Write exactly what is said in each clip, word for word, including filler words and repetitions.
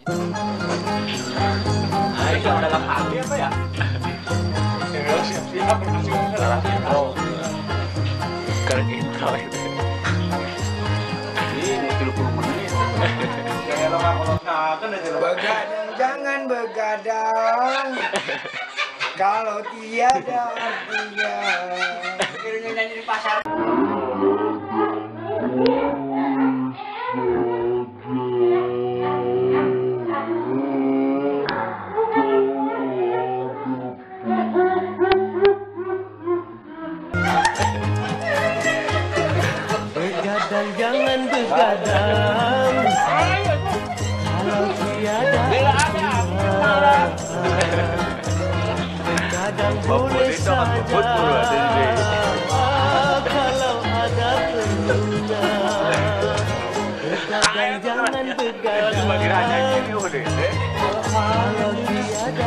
Hai, kalau dalam hati apa ya? Ya siap-siap berhasil dalam intro. Keren intro itu. Ini tiga puluh menit. Jangan lama kalau kan begadang jangan begadang. Kalau tiada artinya. Kira-kira nyanyi di pasar. Begadang jangan begadang. Kalau tiada begadang boleh saja. Kalau ada perlunya. Begadang jangan begadang. Kalau tiada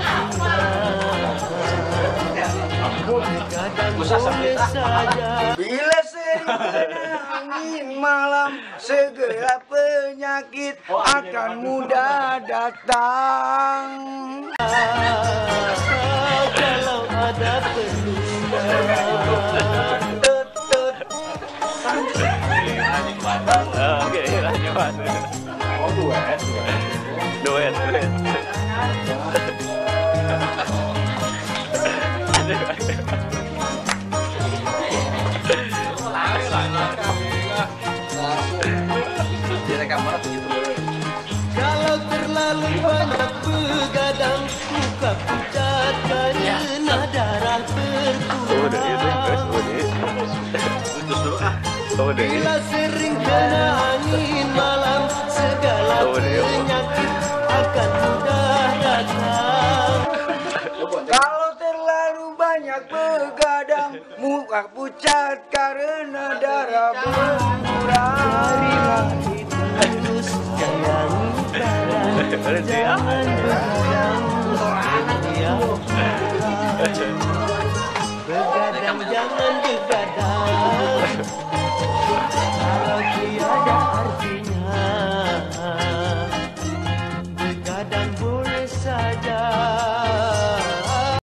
begadang boleh saja. Bila sering kena angin malam, segala penyakit akan mudah datang. Kalau ada perlunya. Oke, lanjut. Oh, duet. Duet, duet. Kalau terlalu banyak begadang, muka pucat karena darah berkurang. Bila sering kena angin malam, segala penyakit akan mudah datang. Kalau terlalu banyak begadang, muka pucat karena darah berkurang. Terus jangan begadang, jangan begadang. Begadang jangan begadang.